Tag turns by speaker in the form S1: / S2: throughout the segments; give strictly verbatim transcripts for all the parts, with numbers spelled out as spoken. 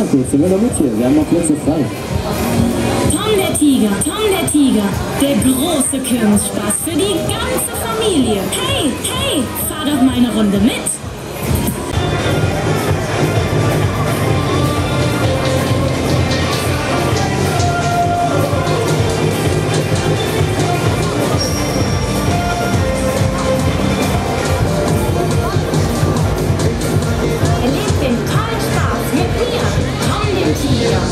S1: kurz, sind wir noch mit hier. Wir haben noch Plätze frei.
S2: Tom der Tiger, Tom der Tiger, der große Kirmesspaß für die ganze Familie. Hey, hey, fahr doch mal eine Runde mit. Erlebt den tollen Spaß mit mir, Tom dem Tiger.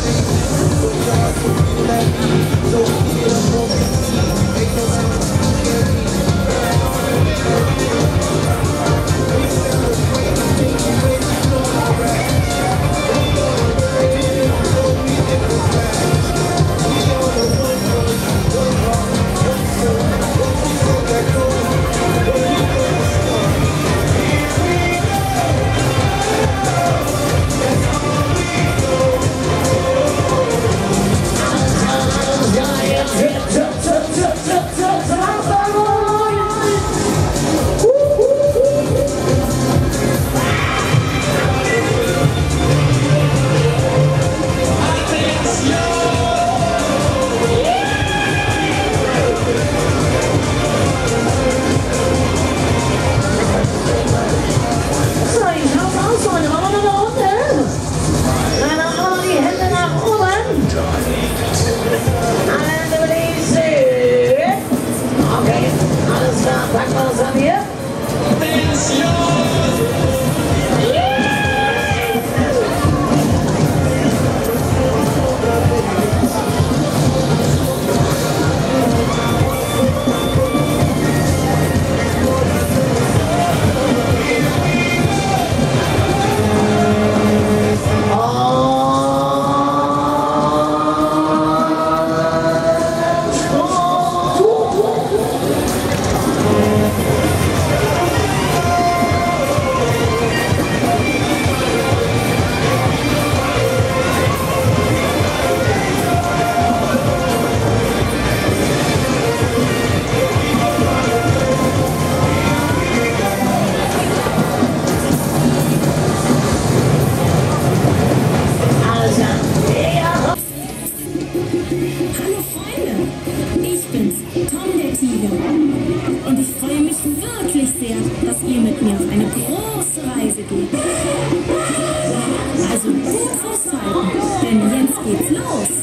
S2: Hallo Freunde, ich bin's, Tom der Tiger. Und ich freue mich wirklich sehr, dass ihr mit mir auf eine große Reise geht. Also gut festhalten, denn jetzt geht's los.